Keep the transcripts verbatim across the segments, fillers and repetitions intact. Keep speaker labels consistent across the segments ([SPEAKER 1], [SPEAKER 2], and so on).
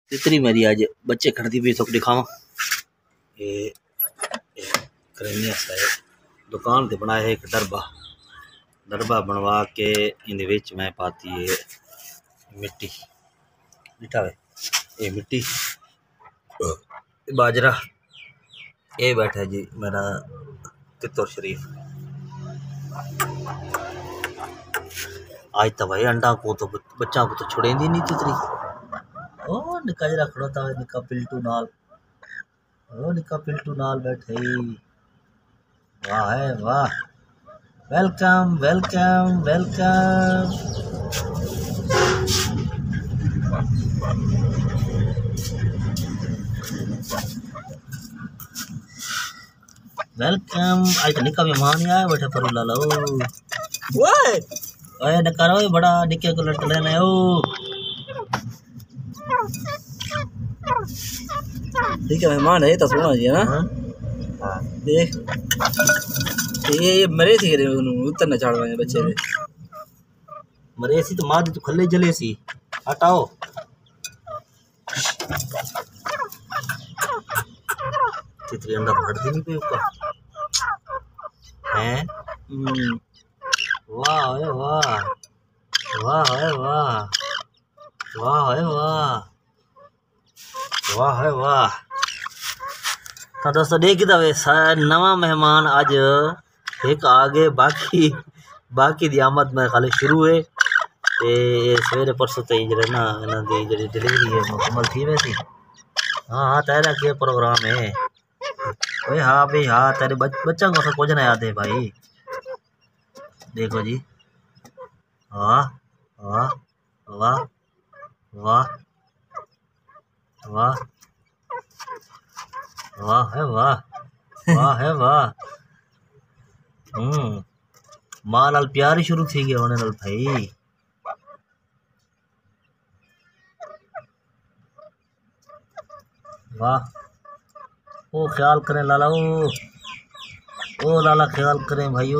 [SPEAKER 1] तितरी मेरी आज बच्चे खड़ती भी तो दिखावा। ये करेनिया सा दुकान ते बनाया है एक डरबा डरबा बनवा के इन विच मैं पाती है मिट्टी बिठा वे ये मिट्टी बाजरा। ये बैठा जी मेरा तितुर शरीफ। आज तो भाई अंडा को तो बच्चा को तो छुड़ेंदी नहीं तितरी। ओ निका जरा खड़ोता है निका पिल्टू नाल। ओ निका पिल्टू नाल बैठे। वाह है वाह। Welcome welcome welcome. वेलकम। आज तो निका मेहमान आया बैठे पर लाला। ओ ओए निका रो बड़ा निके को लट लेने। ओ
[SPEAKER 2] ठीक है मेहमान है तो सोना जी है ना।
[SPEAKER 1] हां
[SPEAKER 2] देख ये ये मरे थी रे उतर न चढ़वाए बच्चे रे
[SPEAKER 1] मरे सी तो मां तो खले जले सी। हटाओ तितरी अंडा भरती नहीं कोई ऊपर हैं। वाह ओए वाह वाह ओए वाह वाह ओए वाह वाह ओए वाह। तो दोस्तों देखी था वे नवा मेहमान आज एक आगे बाकी बाकी दी आमद में खाली शुरू है। ते सवेरे परसों तक जरे ना इन्हां दी जेडी डिलीवरी है मुकम्मल थी वैसी। हाँ हाँ तेरा क्या प्रोग्राम है ओए। हाँ भाई हाँ तेरे बच, बच्चा को कुछ ना याद है भाई। देखो जी वाह वाह वाह वाह वाह वाह है वाह वाह है वाह। हम्म मां नाल प्यार ही शुरू थी गया होने नाल भाई। वाह ओ ख्याल करें लाला। ओ ओ लाला ख्याल करें भाइयों।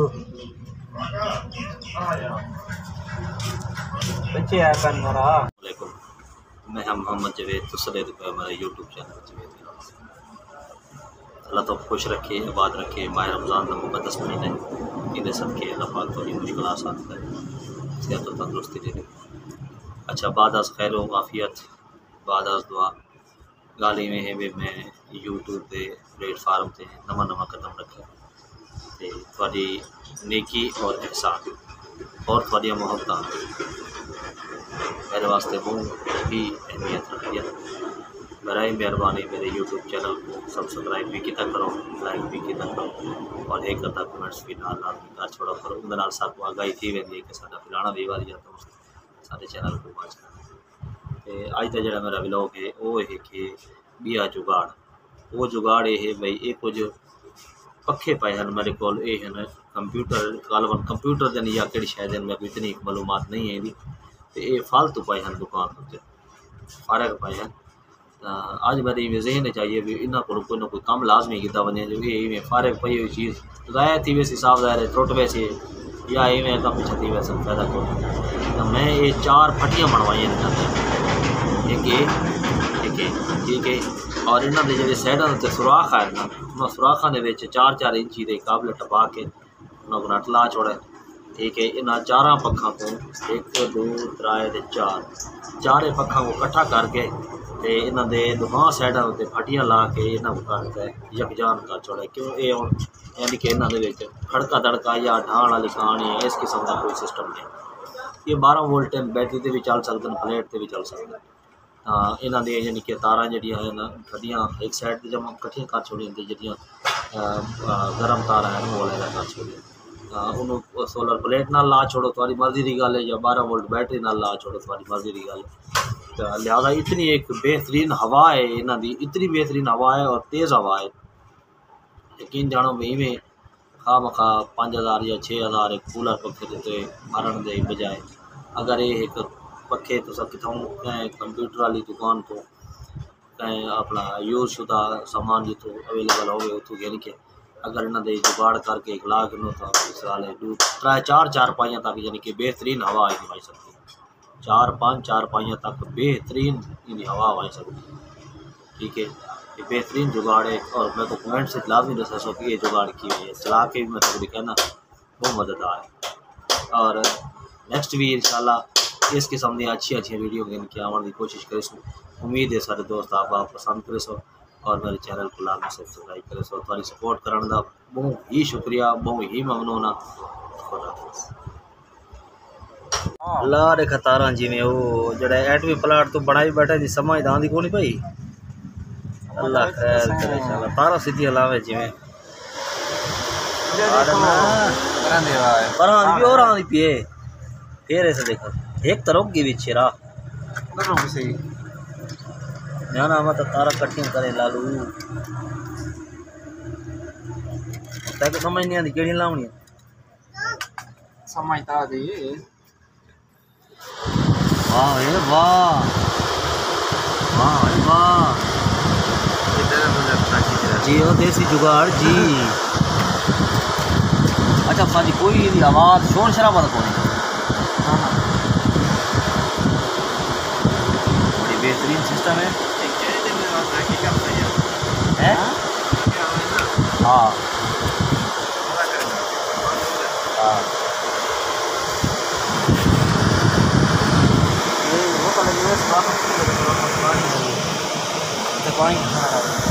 [SPEAKER 2] बच्चे आया कर मारा।
[SPEAKER 1] मैं हम मोहम्मद जवेद तुसले पे हमारे यूट्यूब चैनल जवेद। अल्लाह तो खुश रखे आबाद रखे। माह रमज़ान का मुक़द्दस महीना है इहदे सदके अल्लाह पाक थोड़ी मुश्किल आसान करे सेहत और तंदुरुस्ती दे। अच्छा बाद अस खैर आफियत बाद अस दुआ गाली में है भी मैं यूट्यूब के प्लेटफार्म से नवा नवा कदम रखा ते थोड़ी नेकी और एहसान और थोड़ी मोहब्बत मेरे वास्ते बहुत ही अहमियत रखती है। बराए मेहरबानी मेरे यूट्यूब चैनल को सब्सक्राइब भी किया करो लाइक भी किया करो और एक अद्धा कमेंट्स भी नाल नाल कर छोड़ा करो। उनके नाल साकू आगाही थी वेंदी है कि साडा फलाना भी वारी जाता सारे चैनल को वाच ते अज का जिहड़ा मेरा व्लॉग है वो है कि बिया जुगाड़ वो जुगाड़ ये है भाई ये कुछ पखे पे हैं मेरे को ये हैं कंप्यूटर गालवन कंप्यूटर दिन या कि शायद मैं इतनी मालूमात नहीं है तो ये फालतू पे हैं दुकान पर फारग पे हैं। अज मेरी जहन चाहिए भी इन्हों को कोई ना कोई काम लाजमी किया वे जो ये फारग पई हुई चीज़ ज़ाया थी वैसे साफ ज़ाहिर टुट वैसे या इवें कम छती वैसे फायदा को। तो मैं ये चार फटियाँ बनवाई एक एक ठीक है और इन्हों के जो साइडों के सुराख है ना उन्होंने सुराखों के चार चार इंची के काबले टपा के उन्होंने नट ला छोड़े। ठीक है इन्होंने चार पखा को एक दो त्रै चार चारे पखा को कट्ठा करके ते इन्हों के दोनों साइडों उत्ते फटियाँ ला के इन्हों को करके यकजान कर छोड़े क्यों ये हम यानी कि इन्हों खड़का दड़का या ढाण वाली कहानी है इस किस्म का कोई सिस्टम नहीं। ये बारह वोल्ट बैटरी से भी चल सकते हैं प्लेट से भी चल सकते हैं। हाँ इन्हों के यानी कि तारा जड़ियाँ हैं फटियाँ एक साइड पर जब कट्ठियाँ कर छोड़ी जड़ियाँ गर्म तारा है वो अलग कर छोड़ी उन्होंने सोलर प्लेट नाल ला छोड़ो तुम्हारी मर्जी की गल है या बारह वोल्ट बैटरी नाल ला छोड़ो तुम्हारी मर्जी की गल है। तो लिहाजा इतनी एक बेहतरीन हवा है इन्हों की इतनी बेहतरीन हवा है और तेज़ हवा है यकीन जानो भी इवें खा मखा पाँच हज़ार या छः हज़ार एक कूलर पखे देते मारन के बजाय अगर ये एक पखे तो कितों कहीं कंप्यूटर वाली दुकान तो कहीं अपना यूज शुदा सामान जितों अवेलेबल हो उतों यानी कि अगर इन्हों के जुगाड़ करके एक लाख नो तो साल त्रै चार चार पाइया तक यानी कि बेहतरीन हवा आई भाई सकती है। चार पाँच चार पाइयाँ तक बेहतरीन इन हवा हवाई सकती। ठीक है, ये बेहतरीन जुगाड़ है और मैं तो कमेंट से लाजमी दसा सो कि ये जुगाड़ की हुई है, चला के भी मैं तो कहना बहुत मज़ेदार है। और नेक्स्ट भी इंशाल्लाह इस किस्म की अच्छी अच्छी वीडियो की आने की कोशिश करें। उम्मीद है सारे दोस्त आप आप पसंद करे सो और मेरे चैनल को लाजमी सब्सक्राइब करे सो। थोड़ी सपोर्ट करने का बहुत ही शुक्रिया, बहुत ही ममनून। अल्लाह रे खतारा जिमें वो जड़ा एटमी प्लाट तो बनाई बैठे जी समझ आंदी को नहीं भाई। अल्लाह खैर करे इंशाल्लाह तारा सीधी हलावे जिमें पर भी और आंदी पिए फिर ऐसे देखो एक तरफ की भी छेरा ना ना मत तारा कटिंग करे लालू तक समझ नहीं आती केड़ी लावनी
[SPEAKER 2] समझता दी।
[SPEAKER 1] वाह ए वाह वाह ए वाह जी ओ देसी जुगाड़ जी। अच्छा साजी कोई आवाज़ शोर शराबा तो कोई बड़ी बेहतरीन सिस्टम है। हैं? हाँ हाँ ये वो तो लगे पानी पानी